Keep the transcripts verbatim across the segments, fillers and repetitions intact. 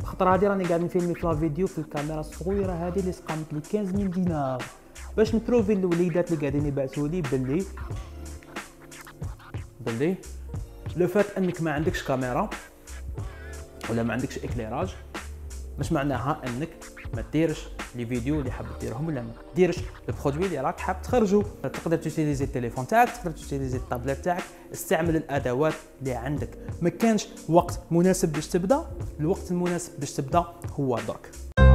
الخطره هذه راني قاعد نفيلمي في لا فيديو في الكاميرا الصغيره هذه اللي سقامت لي خمسة آلاف دينار باش نبروفي للوليدات اللي قاعدين يبعثوا لي باللي باللي لو فات انك ما عندكش كاميرا ولا ما عندكش اكليراج مش معناها انك ما ديرش لي فيديو اللي حاب ديرهم ولا ما ديرش البرودوي اللي راك حاب تخرجوا. تقدر تيليزي التليفون تاعك، تقدر تيليزي الطابلت تاعك، استعمل الادوات اللي عندك. ما كانش وقت مناسب باش تبدا، الوقت المناسب باش تبدا هو درك.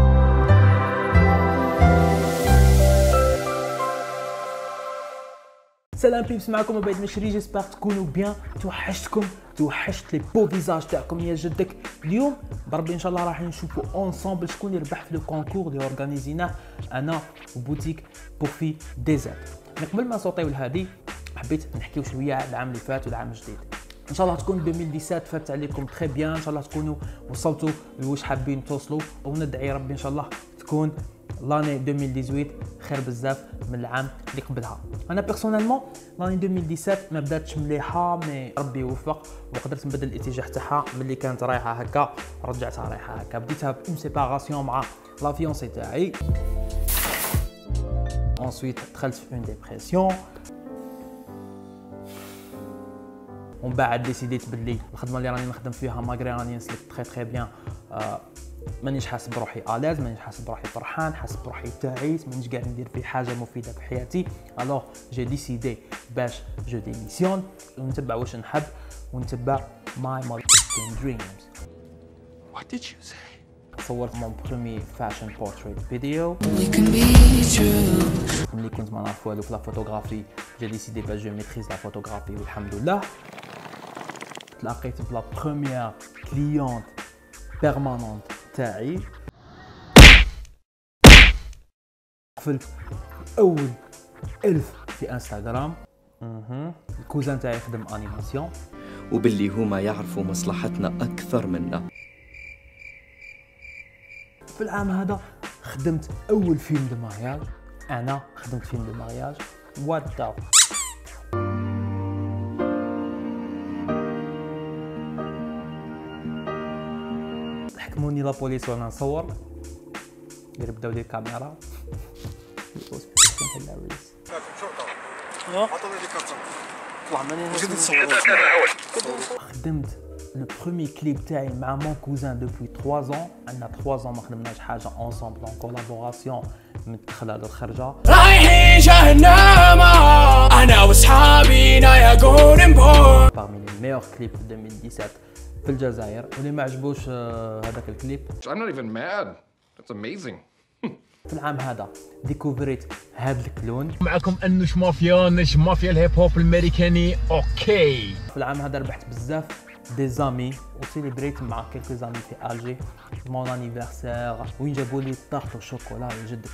سلام بيبس، معكم عبيد مشري، جيسبر تكونوا بيان. توحشتكم، توحشت لي بو فيزاج تاعكم يا جدك. اليوم بربي ان شاء الله راح نشوفوا اونصومبل شكون يربح في لو كونكور اللي اورغانيزيناه انا وبوتيك بوفي ديزاد. قبل ما نصوتيو لهادي حبيت نحكيو شويه على العام اللي فات والعام الجديد. ان شاء الله تكون ألفين وسبعطاش فات عليكم تري بيان، ان شاء الله تكونوا وصلتوا لواش حابين توصلوا، وندعي ربي ان شاء الله تكون لاني ألفين وثمانية عشر خير بزاف من العام اللي قبلها. انا بيرسونيلمون لاني ألفين وسبعطاش ما بداتش مليحه، مي ربي يوفق وقدرت نبدل الاتجاه تاعها. ملي كانت رايحه هكا رجعتها رايحه هكا، بديتها بون سيباراسيون مع لا فيونسي تاعي، انسويت دخلت في اون ديبرسيون، ومن بعد ديسيديت باللي الخدمه اللي راني نخدم فيها ماغري راني نسلك تري تري بيان، آه مانيش حاسب بروحي الاز، مانيش حاسب بروحي فرحان، حاسب بروحي تعيس، مانيش قاعد ندير في حاجه مفيده في حياتي. الوغ جي ديسيدي باش جو ديميسيون ونتبع واش نحب ونتبع ماي مالتيبل دريمز. What did you say? صورت مون برومي فاشن بورتريت فيديو. ملي كنت ما نعرف والو في لا فوتوغرافي جي ديسيدي باش جو ميتريز لا فوتوغرافي والحمد لله. تلاقيت بلا بروميير كليونت بيرمانونت تاعي، قفلت اول ألف في انستغرام. اها الكوزان تاعي يخدم انيماسيون، وباللي هما يعرفوا مصلحتنا اكثر منا. في العام هذا خدمت اول فيلم دو مارياج، انا خدمت فيلم دو مارياج. وات ذا حكموني لا بوليس وانا نصور، غير بداو لي الكاميرا. خدمت لو برومي كليب تاعي مع مون كوزان دوبوي ثلاثة ans، عندنا ثلاثة ans ما خدمناش حاجه اونصومبل اون كولابوراسيون من الدخله للخرجه. رايحين جهنم انا وصحابي نايا بور بارمي لي ميور كليب في ألفين وسبعطاش في الجزائر. واللي ما عجبوش هذاك الكليب I'm not even mad. That's amazing. في العام هذا ديكوفريت هذا الكلون. معكم انوش مافيا، نجم مافيا الهيب هوب الامريكاني. اوكي في العام هذا ربحت بزاف دي زامي وسيليبريت مع كيلكو زامي في الجي مون انيفرسير، وين جابوا لي طارت وشوكولا يا جدك.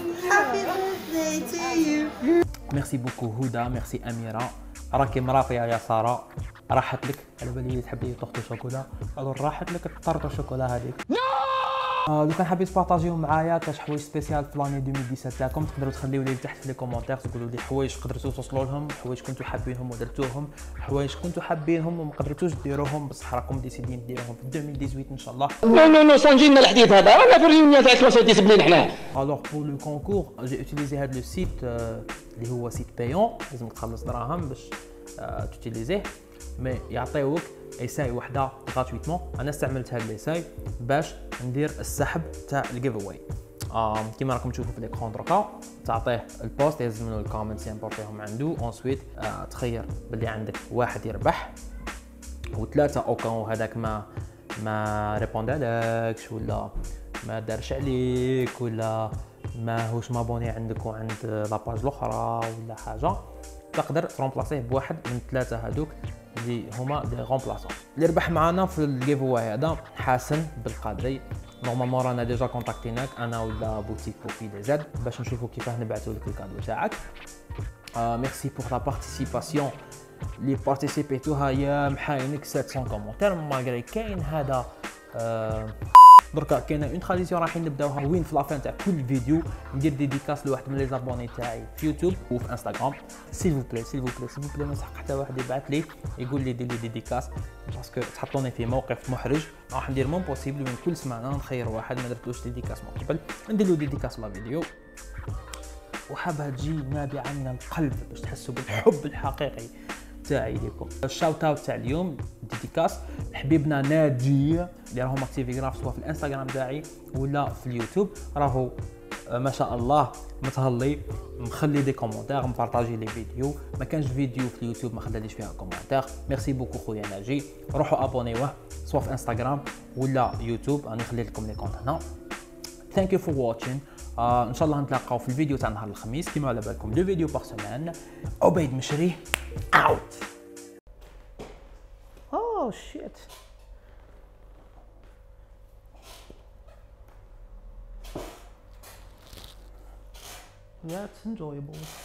ميرسي بوكو هدى، ميرسي اميره، راكي مرافيه يا ساره، راحت لك على بالي تحب لي طارت وشوكولا، الو راحت لك الطارت وشوكولا هذيك. آه لو كان حابين تبارطاجيو معايا كاش حوايج سبيسيال في لاني ألفين وسبعطاش تاعكم، تقدروا تخليو لي تحت في لي كومونتير تقولوا لي حوايج قدرتوا توصلوا لهم، حوايج كنتوا حابينهم ودرتوهم، حوايج كنتوا حابينهم وما قدرتوش ديروهم بصح راكم ديسيدين ديروهم في ألفين وثمانية عشر ان شاء الله. نو نو نو سانجينا الحديث هذا، انا في الريونيون تاع المرسيدس بلين حنا. الوغ بور لو كونكور جي اوتيليزي هذا لو سيت اللي هو سيت بايون، لازم تخلص دراهم باش توتيليزيه، مي يعطيوك ايساي وحده غراتويتمون. انا استعملت هاد الايساي باش ندير السحب تاع الجيف اواي. آه كيما راكم تشوفوا في الاكرون دركا، تعطيه البوست يهز منو الكومنتس يمبورطيهم عنده، اونسويت آه تخير باللي عندك واحد يربح وثلاثه اوكاو هذاك ما ما ريبوندالكش ولا ما دارش عليك ولا ما هوش مابوني عندك وعند لاباج الاخرى ولا حاجه، تقدر ترومبلاسيه بواحد من ثلاثه هذوك اللي هما دي رومبلاسون. اللي ربح معنا في الجيف اواي هذا حسن بالقادري. نورمالمون رانا ديجا كونتاكتيناك انا ولا بوتيك بوفي ديزاد باش نشوفوا كيفاه نبعثوا لك الكادو تاعك. آه ميرسي بور لا بارتيسيباسيون اللي بارتيسيبيتوها يا محاينك سبعمية كومونتير، مالغري كاين هذا آه دركا كاينه اون تراديسيون رايحين نبداوها وين في لافان تاع كل فيديو ندير ديديكاس لواحد من لي زابوني تاعي في يوتيوب وفي انستغرام. سيل فو بلاي سيل فو بلاي سيل فو بلاي ما نسحق حتى واحد يبعث لي يقول لي دير لي ديديكاس باسكو تحطوني في موقف محرج. راح ندير مون بوسيبل من كل سمانه نخير واحد ما درتلوش ديديكاس من قبل ندير له ديديكاس لا فيديو، وحابها تجي نابعه من القلب باش تحسوا بالحب الحقيقي تاعي ليكم. الشاوت اوت تاع اليوم ديديكاس حبيبنا ناجي اللي راهو اكتيفي غراف سواء في الانستغرام تاعي ولا في اليوتيوب، راهو ما شاء الله متهلي مخلي دي كومونتير مبارطاجي لي فيديو. ما كانش فيديو في اليوتيوب ما خلاليش فيها كومونتير. ميرسي بوكو خويا ناجي، روحوا ابونيوه سواء في انستغرام ولا يوتيوب، راني نخلي لكم لي كونت هنا. ثانك يو فور واتشين. آه ان شاء الله نتلاقاو في الفيديو تاع نهار الخميس كيما على بالكم دو فيديو بار سيمان. عبيد مشري اوت. اوه شيت. Yeah, it's enjoyable.